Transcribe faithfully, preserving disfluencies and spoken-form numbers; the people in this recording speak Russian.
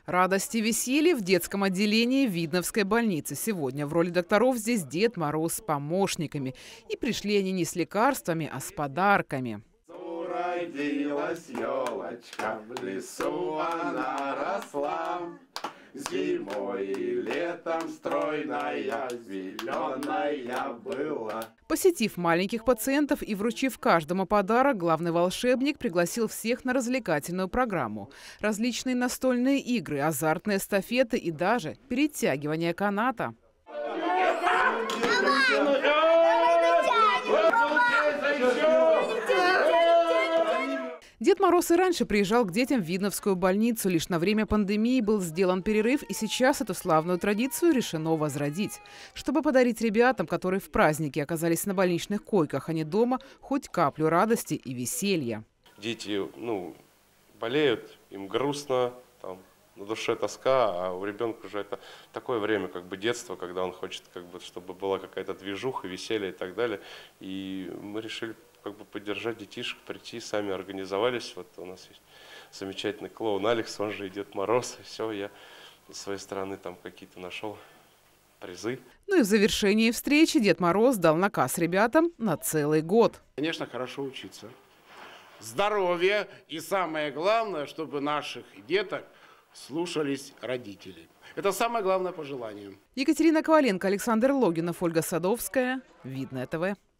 Радость и веселье в детском отделении Видновской больницы. Сегодня в роли докторов здесь Дед Мороз с помощниками. И пришли они не с лекарствами, а с подарками. Уродилась елочка, в лесу она росла. Зимой и летом стройная, зеленая была. Посетив маленьких пациентов и вручив каждому подарок, главный волшебник пригласил всех на развлекательную программу. Различные настольные игры, азартные эстафеты и даже перетягивание каната. Дед Мороз и раньше приезжал к детям в Видновскую больницу. Лишь на время пандемии был сделан перерыв, и сейчас эту славную традицию решено возродить. Чтобы подарить ребятам, которые в празднике оказались на больничных койках, а не дома, хоть каплю радости и веселья. Дети, ну, болеют, им грустно, там, на душе тоска, а у ребенка уже это такое время, как бы детство, когда он хочет, как бы, чтобы была какая-то движуха, веселье и так далее. И мы решили как бы поддержать детишек, прийти, сами организовались. Вот у нас есть замечательный клоун Алекс, он же и Дед Мороз. И все, я с своей стороны там какие-то нашел призы. Ну и в завершении встречи Дед Мороз дал наказ ребятам на целый год. Конечно, хорошо учиться. Здоровье и самое главное, чтобы наших деток слушались родителей. Это самое главное пожелание. Екатерина Коваленко, Александр Логинов, Ольга Садовская. Видное ТВ.